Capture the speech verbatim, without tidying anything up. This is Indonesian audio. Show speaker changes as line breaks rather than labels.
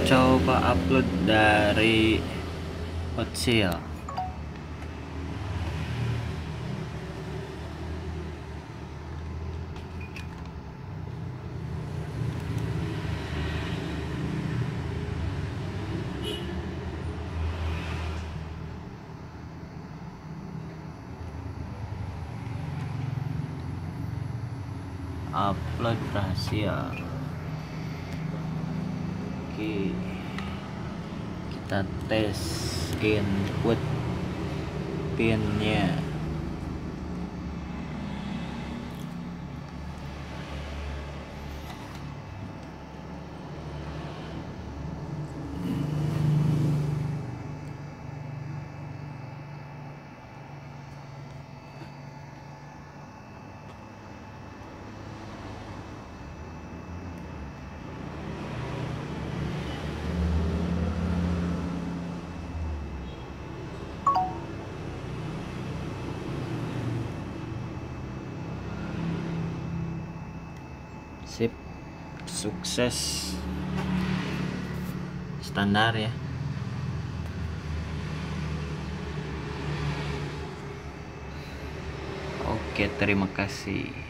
coba upload dari Hotmail. Upload rahasia. Oke, kita tes input pinnya. Sip, sukses. Standar ya. Oke, terima kasih.